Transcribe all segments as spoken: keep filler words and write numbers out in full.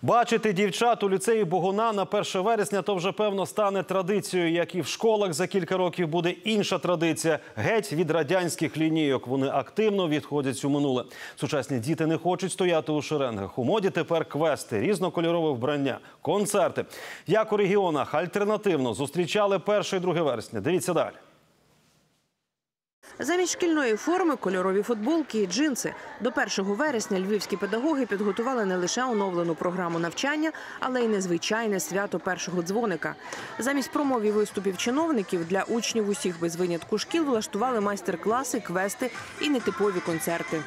Бачити дівчат у ліцеї Богуна на перше вересня – то вже, певно, стане традицією. Як і в школах за кілька років буде інша традиція – геть від радянських лінійок. Вони активно відходять у минуле. Сучасні діти не хочуть стояти у шеренгах. У моді тепер квести, різнокольорове вбрання, концерти. Як у регіонах альтернативно зустрічали перше і друге вересня? Дивіться далі. Замість шкільної форми – кольорові футболки і джинси. До першого вересня львівські педагоги підготували не лише оновлену програму навчання, але й незвичайне свято першого дзвоника. Замість промов і виступів чиновників для учнів усіх без винятку шкіл влаштували майстер-класи, квести і нетипові концерти.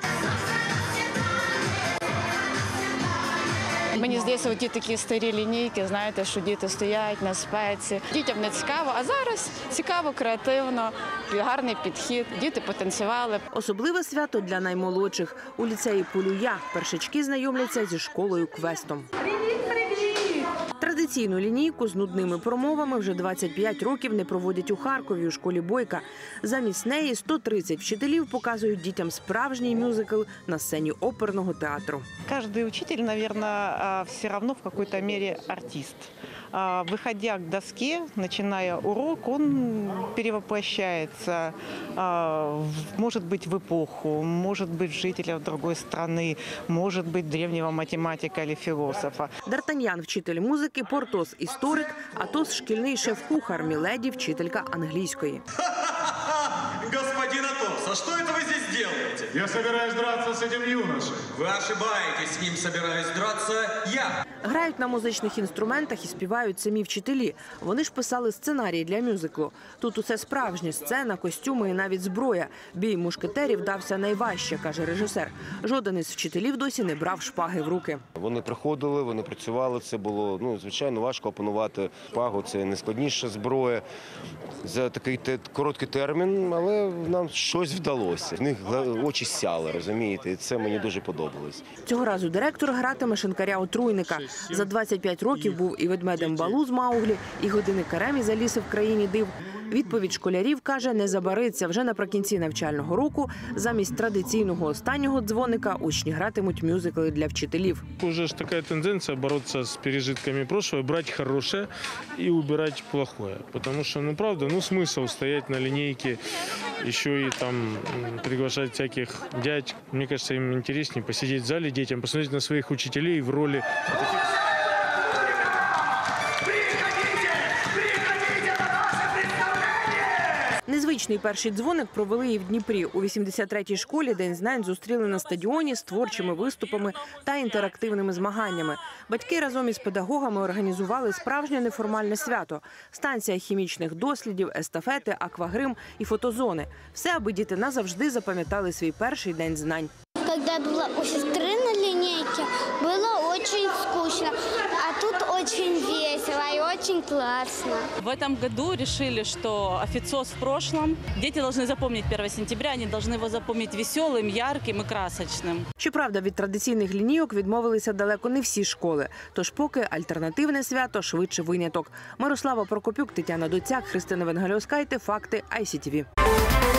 Мені здається, ті такі старі лінійки, знаєте, що діти стоять на спеці. Дітям не цікаво, а зараз цікаво, креативно, гарний підхід, діти потанцювали. Особливе свято для наймолодших. У ліцеї Полюя першачки знайомляться зі школою квестом. Традиційну лінійку з нудними промовами вже двадцять п'ять років не проводять у Харкові у школі Бойка. Замість неї сто тридцять вчителів показують дітям справжній мюзикл на сцені оперного театру. Каждый учитель, наверное, все равно в какой-то мере артист. Выходя к доске, начиная урок, он перевоплощается, может быть, в эпоху, может быть, в жителя другой страны, может быть, древнего математика или философа. Д'Артаньян – вчитель музики, Портос – історик, Атос – шкільний шеф-кухар, Міледі – вчителька англійської. Господин Атос, а что это вы здесь делаете? Я собираюсь драться с этим юношей. Вы ошибаетесь, с ним собираюсь драться я. Грають на музичних інструментах і співають самі вчителі. Вони ж писали сценарій для мюзиклу. Тут усе справжнє – сцена, костюми і навіть зброя. Бій мушкетерів дався найважче, каже режисер. Жоден із вчителів досі не брав шпаги в руки. Вони приходили, вони працювали. Це було, ну, звичайно, важко опанувати шпагу. Це найскладніша зброя за такий короткий термін, але нам щось вдалося. В них очі сяли, розумієте, і це мені дуже подобалось. Цього разу директор гратиме шинкаря-отруйника. За двадцять п'ять років був і ведмедем Балу з Мауглі, і годинникарем із Аліси в країні див. Відповідь школярів, каже, не забариться. Вже наприкінці навчального року замість традиційного останнього дзвоника учні гратимуть мюзикли для вчителів. Уже ж така тенденція боротися з пережитками прошлого, брати хороше і убирати плохое. Тому що, ну правда, ну смисл стояти на лінійці, ще і там приглашати всяких дядь. Мені кажется, їм інтересніше посидіти в залі дітям, посмотрети на своїх учителів в ролі. Незвичний перший дзвоник провели і в Дніпрі. У вісімдесят третій школі День знань зустріли на стадіоні з творчими виступами та інтерактивними змаганнями. Батьки разом із педагогами організували справжнє неформальне свято. Станція хімічних дослідів, естафети, аквагрим і фотозони. Все, аби діти назавжди запам'ятали свій перший день знань. Когда была у сестры на линейке, было очень скучно, а тут очень весело и очень классно. В этом году решили, что официоз в прошлом. Дети должны запомнить первое сентября, они должны его запомнить веселым, ярким и красочным. Щоправда, від традиційних лінійок відмовилися далеко не всі школи. Тож поки альтернативне свято швидше виняток. Мирослава Прокопюк, Тетяна Доцяк, Христина Венгальовськайте. Факти ай сі ті ві.